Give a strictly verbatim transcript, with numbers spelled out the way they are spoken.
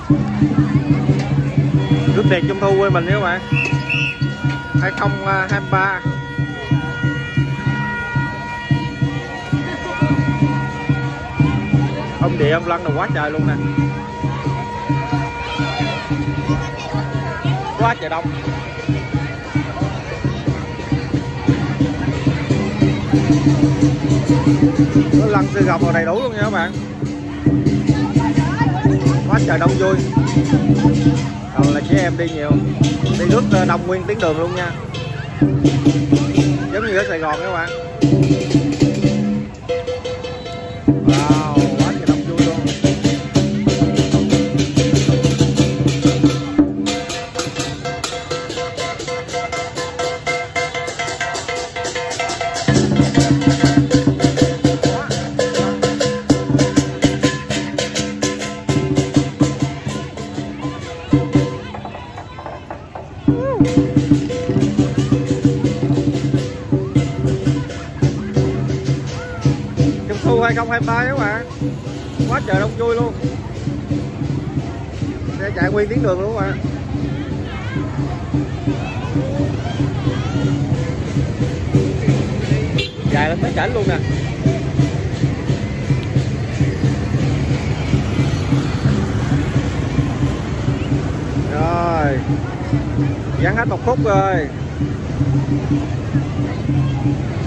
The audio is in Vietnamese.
Rước đèn Trung thu quê mình các bạn, hai không hai ba. Ông địa ông lăn là quá trời luôn nè, quá trời đông. Nó lăn sư gọc vào đầy đủ luôn nha các bạn, quá trời đông vui. Còn là trẻ em đi nhiều, đi nước đông nguyên tuyến đường luôn nha, giống như ở Sài Gòn các bạn. Wow, quá trời đông vui luôn. Trung thu hai không hai ba các bạn, quá trời đông vui luôn, xe chạy nguyên tuyến đường luôn các bạn. Dài lên tới chảnh luôn nè. Rồi gắn hết một khúc rồi.